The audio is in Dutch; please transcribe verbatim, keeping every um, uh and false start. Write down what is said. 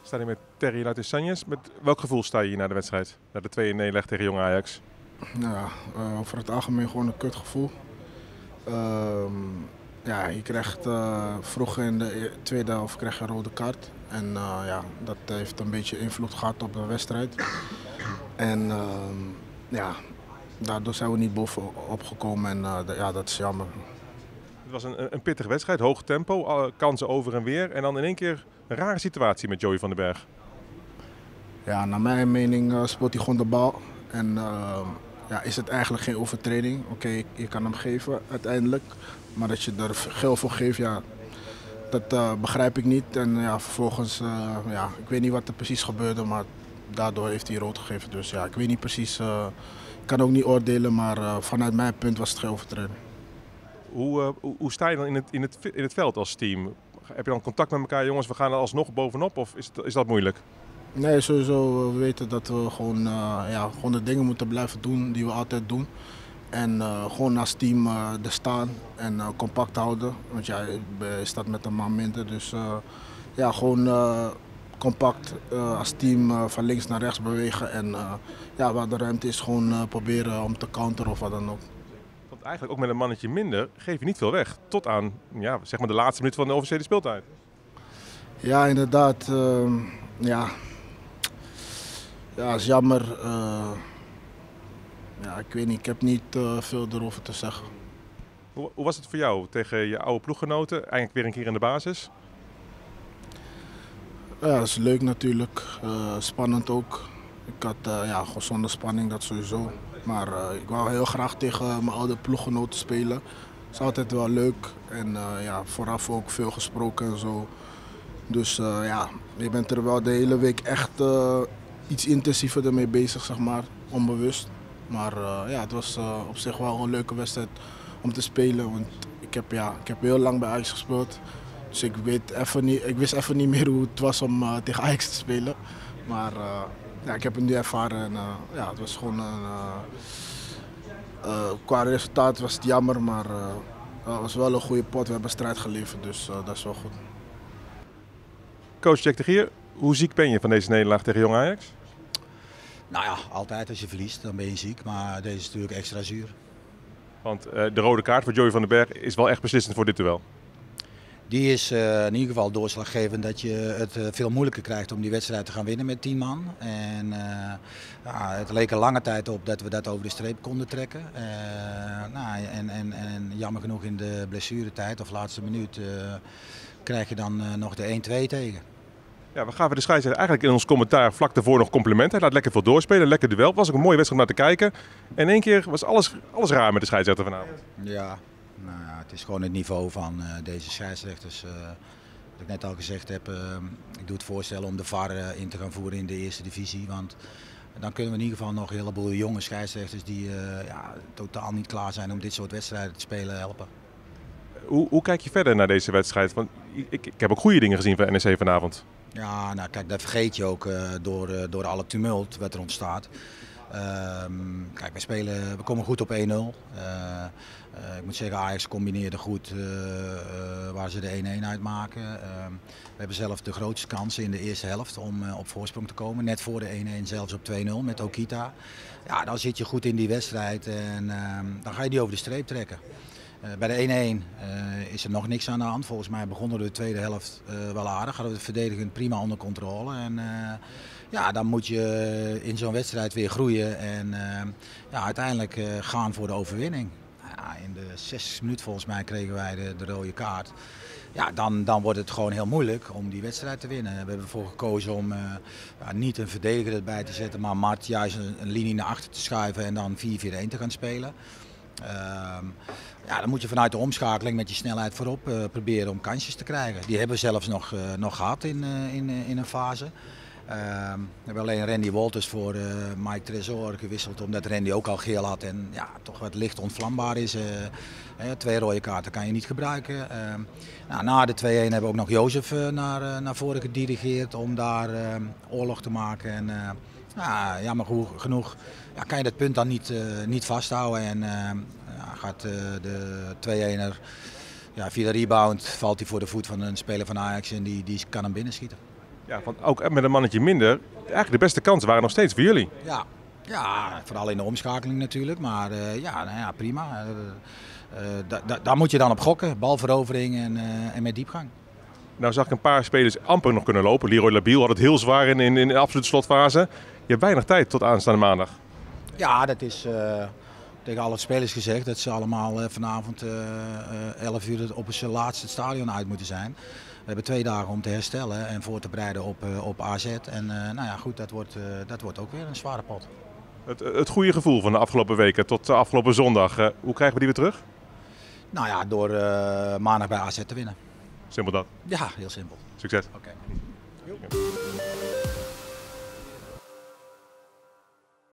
We staan hier met Terry Luiting-Sanjes. Met welk gevoel sta je hier naar de wedstrijd? Naar de twee nederlaag tegen Jong Ajax? Nou ja, uh, over het algemeen gewoon een kutgevoel. Uh, ja, je krijgt uh, vroeg in de tweede helft krijg je een rode kaart. En uh, ja, dat heeft een beetje invloed gehad op de wedstrijd. En uh, ja, daardoor zijn we niet bovenop gekomen en uh, de, ja, dat is jammer. Het was een, een pittige wedstrijd, hoog tempo, alle kansen over en weer. En dan in één keer een rare situatie met Joey van den Berg. Ja, naar mijn mening uh, speelt hij gewoon de bal. En uh, ja, is het eigenlijk geen overtreding. Oké, okay, je kan hem geven uiteindelijk. Maar dat je er geel voor geeft, ja, dat uh, begrijp ik niet. En ja, vervolgens, uh, ja, ik weet niet wat er precies gebeurde, maar daardoor heeft hij rood gegeven. Dus ja, ik weet niet precies, uh, ik kan ook niet oordelen, maar uh, vanuit mijn punt was het geen overtreding. Hoe, uh, hoe, hoe sta je dan in het, in, het, in het veld als team? Heb je dan contact met elkaar, jongens, we gaan er alsnog bovenop, of is, het, is dat moeilijk? Nee, sowieso. We weten dat we gewoon, uh, ja, gewoon de dingen moeten blijven doen die we altijd doen. En uh, gewoon als team uh, er staan en uh, compact houden. Want ja, je staat met een man minder. Dus uh, ja, gewoon uh, compact uh, als team uh, van links naar rechts bewegen. En uh, ja, waar de ruimte is, gewoon uh, proberen om te counteren of wat dan ook. Want eigenlijk ook met een mannetje minder geef je niet veel weg. Tot aan ja, zeg maar de laatste minuut van de officiële speeltijd. Ja, inderdaad. Uh, ja. Ja, dat is jammer. Uh, ja, ik weet niet, ik heb niet uh, veel erover te zeggen. Hoe, hoe was het voor jou tegen je oude ploeggenoten? Eigenlijk weer een keer in de basis? Ja, dat is leuk natuurlijk. Uh, spannend ook. Ik had uh, ja, gewoon zonder spanning, dat sowieso. Maar uh, ik wou heel graag tegen mijn oude ploeggenoten spelen. Dat is altijd wel leuk. En uh, ja, vooraf ook veel gesproken en zo. Dus uh, ja, je bent er wel de hele week echt uh, iets intensiever ermee bezig, zeg maar, onbewust. Maar uh, ja, het was uh, op zich wel een leuke wedstrijd om te spelen. Want ik heb, ja, ik heb heel lang bij Ajax gespeeld. Dus ik, weet even niet, ik wist even niet meer hoe het was om uh, tegen Ajax te spelen. Maar uh, ja, ik heb het nu ervaren en uh, ja, het was gewoon een... Uh, uh, qua resultaat was het jammer, maar uh, het was wel een goede pot. We hebben strijd geleverd, dus uh, dat is wel goed. Coach Jack de Gier, hoe ziek ben je van deze nederlaag tegen Jong Ajax? Nou ja, altijd als je verliest, dan ben je ziek. Maar deze is natuurlijk extra zuur. Want uh, de rode kaart voor Joey van den Berg is wel echt beslissend voor dit duel. Die is uh, in ieder geval doorslaggevend dat je het uh, veel moeilijker krijgt om die wedstrijd te gaan winnen met tien man. En uh, ja, het leek er lange tijd op dat we dat over de streep konden trekken. Uh, nou, en, en, en jammer genoeg in de blessuretijd of laatste minuut uh, krijg je dan uh, nog de één twee tegen. Ja, we gaven de scheidsrechter eigenlijk in ons commentaar vlak daarvoor nog complimenten. Hij laat lekker veel doorspelen, lekker duel. Het was ook een mooie wedstrijd om naar te kijken. En in één keer was alles, alles raar met de scheidsrechter vanavond. Ja, nou ja, het is gewoon het niveau van uh, deze scheidsrechters. Uh, wat ik net al gezegd heb, uh, ik doe het voorstellen om de V A R uh, in te gaan voeren in de eerste divisie. Want dan kunnen we in ieder geval nog een heleboel jonge scheidsrechters die uh, ja, totaal niet klaar zijn om dit soort wedstrijden te spelen helpen. Hoe, hoe kijk je verder naar deze wedstrijd? Want ik, ik heb ook goede dingen gezien van N E C vanavond. Ja, nou kijk, dat vergeet je ook uh, door, uh, door alle tumult wat er ontstaat. Uh, kijk, wij spelen, we komen goed op één nul. Uh, uh, ik moet zeggen, Ajax combineerde goed uh, uh, waar ze de één één uitmaken. Uh, we hebben zelf de grootste kansen in de eerste helft om uh, op voorsprong te komen. Net voor de één één zelfs op twee nul met Okita. Ja, dan zit je goed in die wedstrijd en uh, dan ga je die over de streep trekken. Uh, bij de één één uh, is er nog niks aan de hand. Volgens mij begonnen we de tweede helft uh, wel aardig. Hadden we het verdedigend prima onder controle. En, uh, ja, dan moet je in zo'n wedstrijd weer groeien en uh, ja, uiteindelijk uh, gaan voor de overwinning. Ja, in de zestigste minuut volgens mij kregen wij de, de rode kaart. Ja, dan, dan wordt het gewoon heel moeilijk om die wedstrijd te winnen. We hebben ervoor gekozen om uh, ja, niet een verdediger erbij te zetten, maar Mart juist een, een linie naar achter te schuiven en dan vier vier een te gaan spelen. Uh, ja, dan moet je vanuit de omschakeling met je snelheid voorop uh, proberen om kansjes te krijgen. Die hebben we zelfs nog, uh, nog gehad in, uh, in, uh, in een fase. Uh, we hebben alleen Randy Walters voor uh, Mike Tresor gewisseld omdat Randy ook al geel had en ja, toch wat licht ontvlambaar is. Uh, uh, twee rode kaarten kan je niet gebruiken. Uh, nou, na de twee één hebben we ook nog Jozef uh, naar, uh, naar voren gedirigeerd om daar uh, oorlog te maken. En, uh, nou, jammer genoeg ja, kan je dat punt dan niet, uh, niet vasthouden en uh, ja, gaat uh, de twee één ja, via de rebound valt hij voor de voet van een speler van Ajax en die, die kan hem binnenschieten. Ja, want ook met een mannetje minder, eigenlijk de beste kansen waren nog steeds voor jullie. Ja, ja vooral in de omschakeling natuurlijk, maar uh, ja, nou ja, prima. Uh, uh, da, da, daar moet je dan op gokken, balverovering en, uh, en met diepgang. Nou zag ik een paar spelers amper nog kunnen lopen. Leroy Labiel had het heel zwaar in, in, in de absolute slotfase. Je hebt weinig tijd tot aanstaande maandag. Ja, dat is uh, tegen alle spelers gezegd dat ze allemaal uh, vanavond uh, uh, elf uur op zijn laatste stadion uit moeten zijn. We hebben twee dagen om te herstellen en voor te bereiden op, uh, op A Z. En uh, nou ja, goed, dat wordt, uh, dat wordt ook weer een zware pot. Het, het goede gevoel van de afgelopen weken tot de afgelopen zondag, uh, hoe krijgen we die weer terug? Nou ja, door uh, maandag bij A Z te winnen. Simpel dat. Ja, heel simpel. Succes. Oké. Okay.